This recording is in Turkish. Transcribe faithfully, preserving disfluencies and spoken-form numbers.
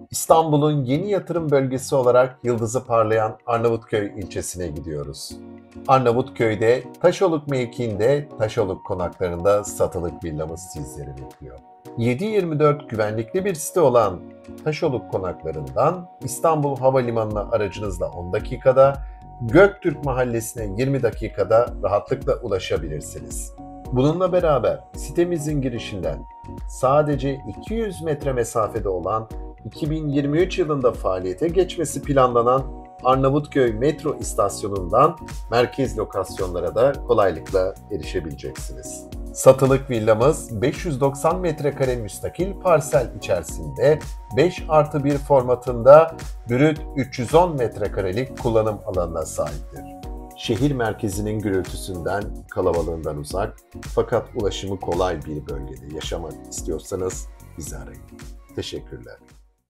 İstanbul'un yeni yatırım bölgesi olarak yıldızı parlayan Arnavutköy ilçesine gidiyoruz. Arnavutköy'de Taşoluk mevkiinde Taşoluk konaklarında satılık villamız sizleri bekliyor. yedi yirmi dört güvenlikli bir site olan Taşoluk konaklarından İstanbul Havalimanı'na aracınızla on dakikada, Göktürk Mahallesi'ne yirmi dakikada rahatlıkla ulaşabilirsiniz. Bununla beraber sitemizin girişinden sadece iki yüz metre mesafede olan iki bin yirmi üç yılında faaliyete geçmesi planlanan Arnavutköy metro istasyonundan merkez lokasyonlara da kolaylıkla erişebileceksiniz. Satılık villamız beş yüz doksan metrekare müstakil parsel içerisinde beş artı bir formatında brüt üç yüz on metrekarelik kullanım alanına sahiptir. Şehir merkezinin gürültüsünden, kalabalığından uzak fakat ulaşımı kolay bir bölgede yaşamak istiyorsanız bizi arayın. Teşekkürler.